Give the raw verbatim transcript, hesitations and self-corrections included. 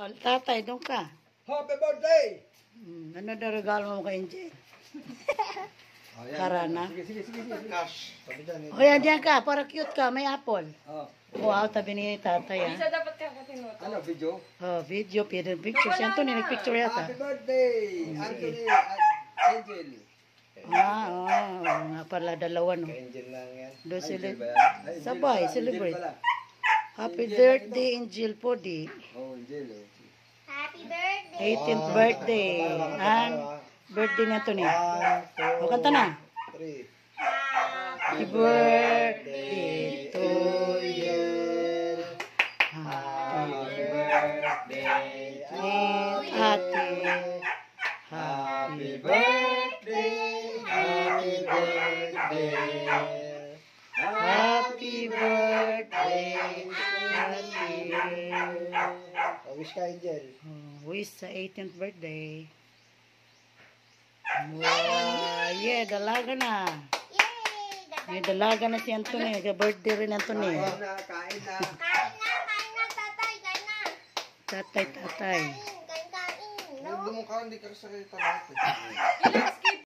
Oh, tatay, doon ka. Happy birthday! Hmm, ano na regalo mo kay Angel? Oh, yan. Karana. Sige, sige, sige. sige. Cash. Sabi dyan. O yan, diyan ka. Para cute ka. May apple. Oh. Wow, tabi ni tatay ah. Isa dapat ka katinuto. Ano, video? Oh, video, pwede picture. Si Anthony, nag-picture yata. Happy birthday! Anthony, An- Angel. Ah, oo. Oh, nga pala, dalawa no. Angel lang yan. Do sila- Angel ba yan? Ay, Angel Sabay, pala, celebrate. Angel pala. Happy Angel, birthday, Angel Podi. Oh, Angel. Oh. Happy birthday. eighteenth birthday. Ang birthday na to ni. One, O, kanta na. three. Happy birthday to you. Happy birthday, Ate. Happy birthday, happy birthday. Happy birthday, Ate. Oh, wish ka, Angel. Oh, wish sa eighteenth birthday. Wow, yeah, dalaga na. Yay! May dalaga na si Anthony. Nag-birthday rin Anthony. Kain na, kain na. Kain na, kain na, tatay, kain na. Tatay, tatay. Kain, kain, kain. Huwag mo ka, hindi ka sa kita natin. Ilang skip